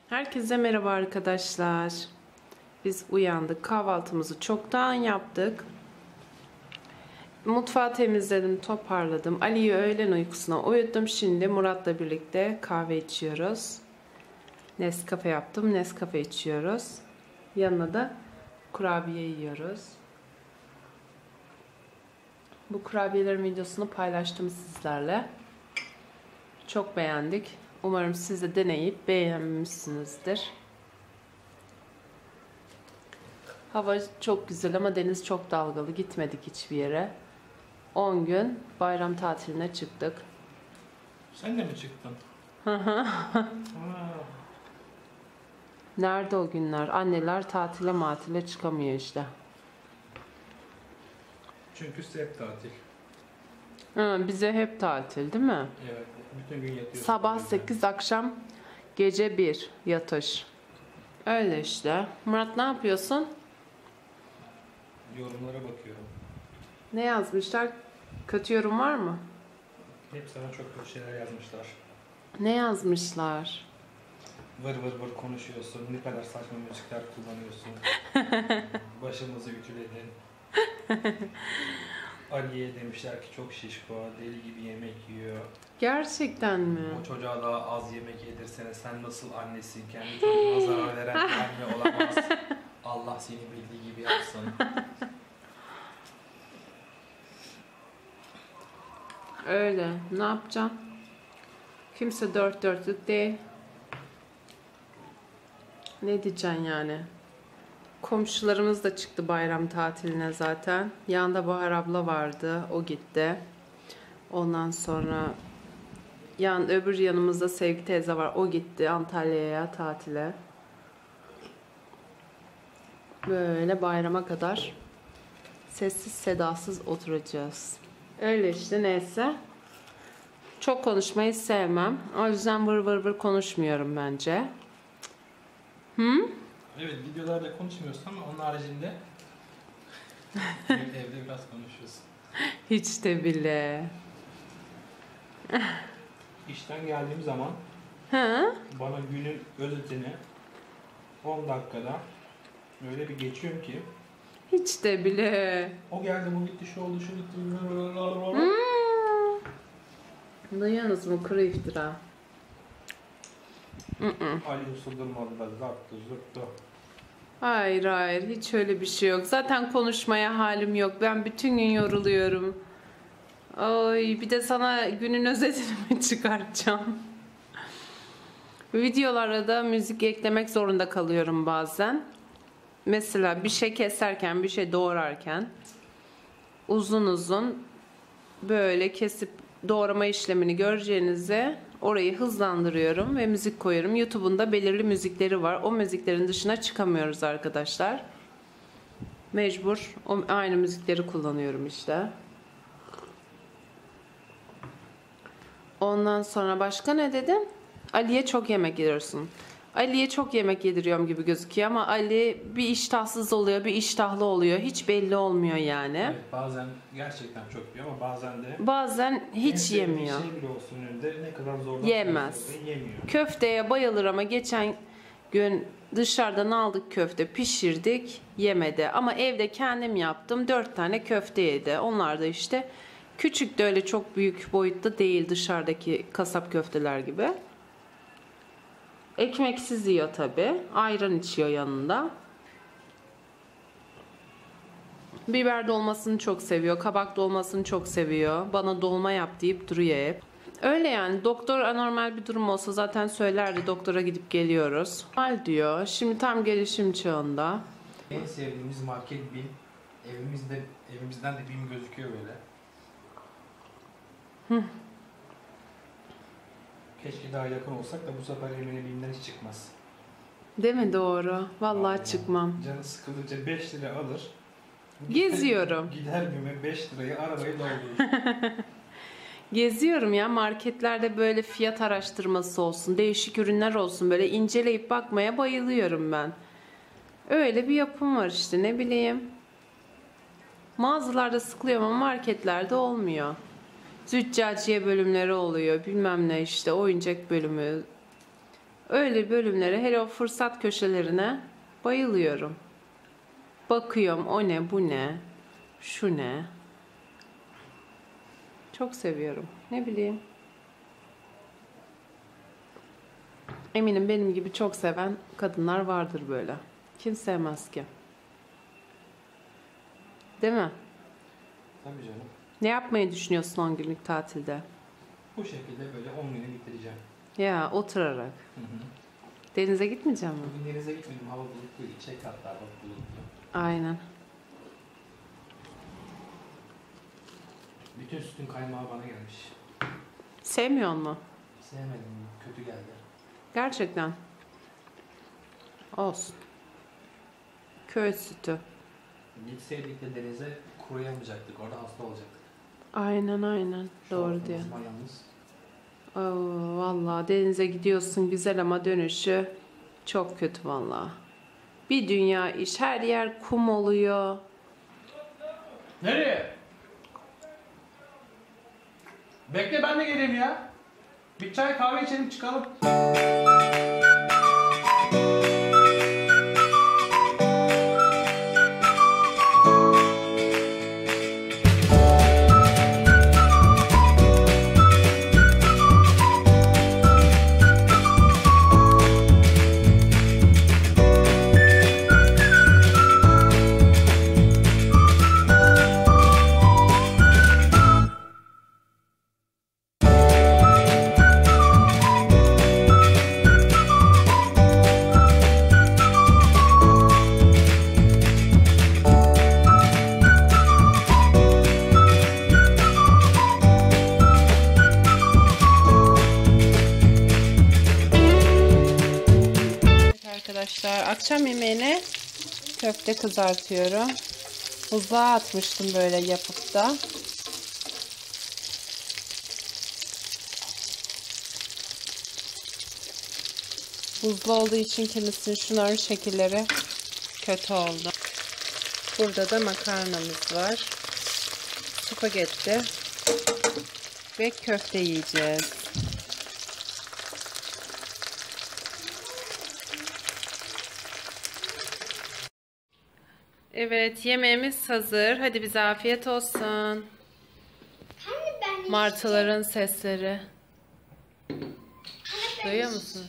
Herkese merhaba arkadaşlar. Biz uyandık. Kahvaltımızı çoktan yaptık. Mutfağı temizledim, toparladım. Ali'yi öğlen uykusuna uyuttum. Şimdi Murat'la birlikte kahve içiyoruz. Nescafe yaptım. Nescafe içiyoruz. Yanına da kurabiye yiyoruz. Bu kurabiyelerin videosunu paylaştım sizlerle. Çok beğendik. Umarım siz de deneyip beğenmişsinizdir. Hava çok güzel ama deniz çok dalgalı. Gitmedik hiçbir yere. 10 gün bayram tatiline çıktık. Sen de mi çıktın? Nerede o günler? Anneler tatile matile çıkamıyor işte. Çünkü size hep tatil. Bize hep tatil değil mi? Evet. Bütün gün yatıyorsun. Sabah 8, akşam gece 1 yatış. Öyle işte. Murat ne yapıyorsun? Yorumlara bakıyorum. Ne yazmışlar? Kötü yorum var mı? Hep sana çok kötü şeyler yazmışlar. Ne yazmışlar? Vır vır vır konuşuyorsun. Ne kadar saçma müzikler kullanıyorsun. Başımızı ütüledin. Ali'ye demişler ki çok şişko, deli gibi yemek yiyor. Gerçekten mi? O çocuğa daha az yemek yedirsene, sen nasıl annesin, kendi çocuğuna zarar veren bir anne olamaz. Allah seni bildiği gibi yapsın. Öyle. Ne yapacağım? Kimse dört dörtlük değil. Ne diyeceksin yani? Komşularımız da çıktı bayram tatiline zaten. Yanında Bahar abla vardı. O gitti. Ondan sonra öbür yanımızda Sevgi teyze var. O gitti Antalya'ya tatile. Böyle bayrama kadar sessiz sedasız oturacağız. Öyle işte, neyse. Çok konuşmayı sevmem. O yüzden vır vır vır konuşmuyorum bence. Evet, videolarda konuşmuyorsun ama onun haricinde evde biraz konuşuyorsun. Hiç de bile. İşten geldiğim zaman Ha? bana günün özetini 10 dakikada öyle bir geçiyorum ki Hiç de bile. o geldi, bu gitti, şu oldu, şu gitti. Duyuyorsunuz mu? Kuru iftira. Ali usudurmadı da zattı zırttı. Hayır hayır, hiç öyle bir şey yok. Zaten konuşmaya halim yok. Ben bütün gün yoruluyorum. Ay, bir de sana günün özetini mi çıkartacağım? Videolara da müzik eklemek zorunda kalıyorum bazen. Mesela bir şey keserken, bir şey doğrarken uzun uzun böyle kesip doğrama işlemini göreceğinize orayı hızlandırıyorum ve müzik koyuyorum. YouTube'un da belirli müzikleri var. O müziklerin dışına çıkamıyoruz arkadaşlar. Mecbur aynı müzikleri kullanıyorum işte. Ondan sonra başka ne dedim? Ali'ye çok yemek yediriyorsun. Ali'ye çok yemek yediriyorum gibi gözüküyor ama Ali bir iştahsız oluyor, bir iştahlı oluyor. Hiç belli olmuyor yani. Evet, bazen gerçekten çok yiyor ama bazen hiç yemiyor. Bir şey bile olsun önünde ne kadar zorlansa Yemez. yemiyor. Köfteye bayılır ama geçen gün dışarıdan aldık köfte, pişirdik, yemedi. Ama evde kendim yaptım, 4 tane köfte yedi. Onlar da işte küçük, de öyle çok büyük boyutta değil dışarıdaki kasap köfteler gibi. Ekmeksiz yiyor tabi. Ayran içiyor yanında. Biber dolmasını çok seviyor. Kabak dolmasını çok seviyor. Bana dolma yap deyip duruyor hep. Öyle yani. Doktor anormal bir durum olsa zaten söylerdi. Doktora gidip geliyoruz. Normal diyor. Şimdi tam gelişim çağında. En sevdiğimiz market BİM. Evimizden de BİM gözüküyor böyle. Keşke daha yakın olsak da bu sefer Emine BİM'den hiç çıkmaz. Değil mi? Doğru. Vallahi Aynen. çıkmam. Canı sıkılınca 5 lira alır. Geziyorum. Gider BİM'e 5 lirayı arabayı doldurur. Geziyorum ya, marketlerde böyle fiyat araştırması olsun, değişik ürünler olsun, böyle inceleyip bakmaya bayılıyorum ben. Öyle bir yapım var işte, ne bileyim. Mağazalarda sıkılıyorum ama marketlerde olmuyor. Züccaciye bölümleri oluyor, bilmem ne işte, oyuncak bölümü, Öyle bölümlere, hele o fırsat köşelerine bayılıyorum. Bakıyorum o ne, bu ne, şu ne. Çok seviyorum. Ne bileyim. Eminim benim gibi çok seven kadınlar vardır böyle. Kim sevmez ki? Değil mi? Tabii canım. Ne yapmayı düşünüyorsun 10 günlük tatilde? Bu şekilde böyle 10 günü bitireceğim. Ya oturarak. Hı hı. Denize gitmeyeceğim mi? Bugün denize gitmedim. Hava bulutluydu. Çek hatta hava bulutlu. Aynen. Bütün sütün kaymağı bana gelmiş. Sevmiyor mu? Sevmedim. Kötü geldi. Gerçekten. Olsun. Köy sütü. Gitseydik de denize kuruyamayacaktık. Orada hasta olacaktık. Aynen aynen. Doğru Şortumuz, diyor. mayamız. Oo, vallahi denize gidiyorsun güzel ama dönüşü çok kötü vallahi. Bir dünya iş. Her yer kum oluyor. Nereye? Bekle ben de geleyim ya. Bir çay kahve içelim çıkalım. Arkadaşlar akşam yemeğine köfte kızartıyorum. Buzluğa atmıştım böyle yapıp da. Buzlu olduğu için kimisinin şunların şekilleri kötü oldu. Burada da makarnamız var. Spagetti ve köfte yiyeceğiz. Evet, yemeğimiz hazır. Hadi bize afiyet olsun. Martıların sesleri. Duyuyor musunuz?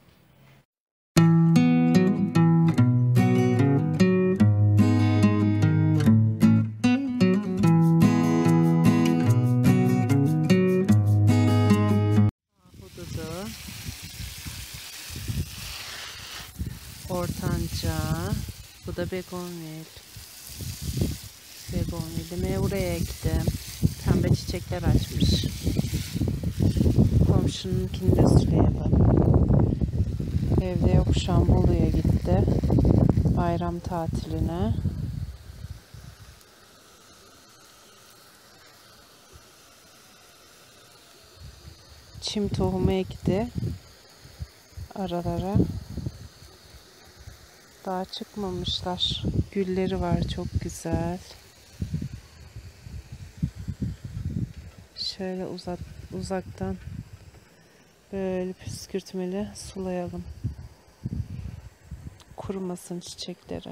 Ahududu. Ortanca. Bu da begonvil. Begonvilimi buraya ektim. Pembe çiçekler açmış. Komşununkini de sulayalım. Evde yok, Şambolu'ya gitti. Bayram tatiline. Çim tohumu ekti. Aralara. Daha çıkmamışlar. Gülleri var çok güzel. Şöyle uzaktan böyle püskürtmeli sulayalım. Kurumasın çiçekleri.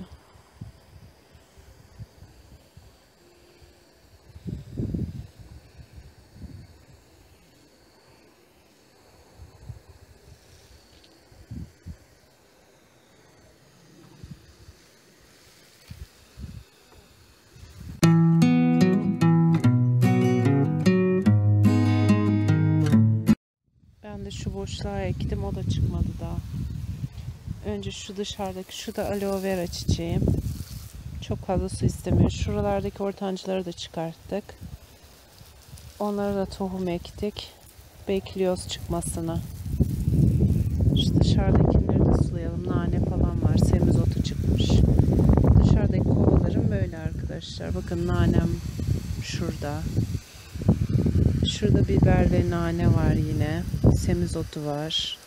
Ben de şu boşluğa ektim, o da çıkmadı daha. Önce şu dışarıdaki, şu da aloe vera çiçeğim. Çok fazla su istemiyor. Şuralardaki ortancıları da çıkarttık. Onlara da tohum ektik. Bekliyoruz çıkmasını. Şu dışarıdakileri de sulayalım. Nane falan var. Semizotu çıkmış. Dışarıdaki kovalarım böyle arkadaşlar. Bakın nanem şurada. Şurada biber ve nane var yine. Semizotu var.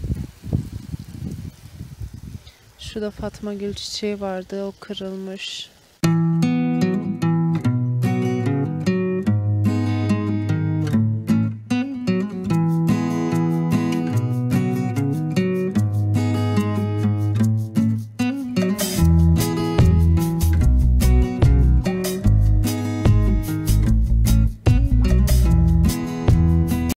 Şurada Fatma Gül çiçeği vardı. O kırılmış.